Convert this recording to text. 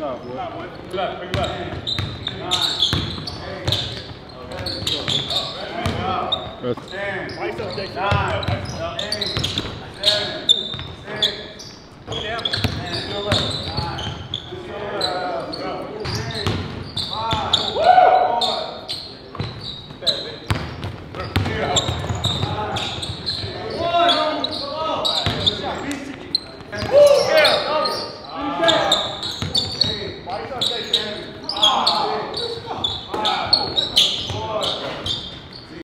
Stop, boy. Bring left, bring left. 9, 8, 7, 10, 9, 8, 7.